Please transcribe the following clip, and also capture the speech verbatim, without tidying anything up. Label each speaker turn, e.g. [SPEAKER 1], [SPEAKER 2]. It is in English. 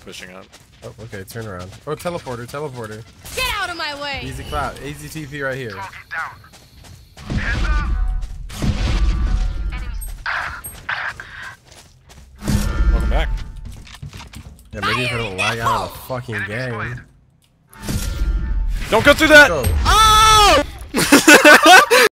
[SPEAKER 1] pushing up.
[SPEAKER 2] Oh, okay, turn around. Oh, teleporter, teleporter.
[SPEAKER 3] Get out of my way!
[SPEAKER 2] Easy clap. Easy T P right here.
[SPEAKER 1] Welcome back.
[SPEAKER 2] Yeah, maybe if I don't lag out of the fucking game.
[SPEAKER 1] Don't go through that!
[SPEAKER 2] Go.
[SPEAKER 1] Oh!